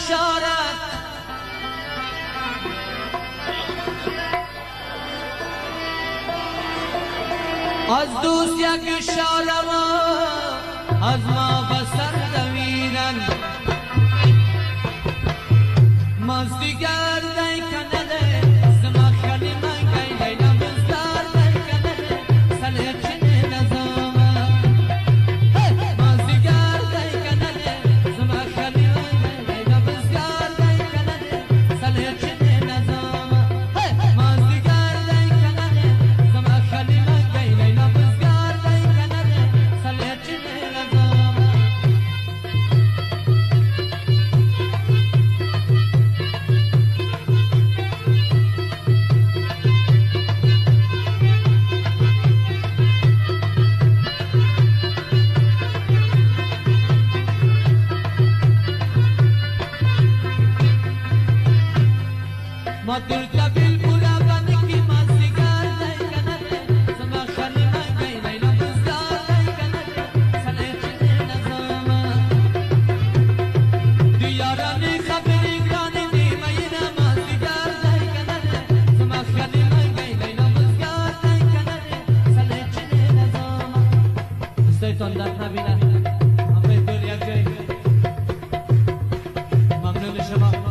اشارت از دوست یک اشاره و از ما بسر دویرن ماستی گردی کنده زما خلی من گی لیلا بزدار دی کنده سلی چنه نظامه ماستی گردی کنده زما خلی من گی لیلا بزدار دی کنده سلی چنه نظامه ماستی گردی کنده زما خلی من گی لیلا بزدار دی کنده سلی چنه نظامه ما درتا بیل پورا بندگی ما سیگار دی کنده زما خالی من گی لیلا بزدار دی کنده سلی چنه نظامه دیارانی خبری گرانی دیمین ما سیگار دی کنده زما خالی من گی لیلا بزدار دی کنده سلی چنه نظامه استایتان در نبینه همه دل یک جای ممنون شما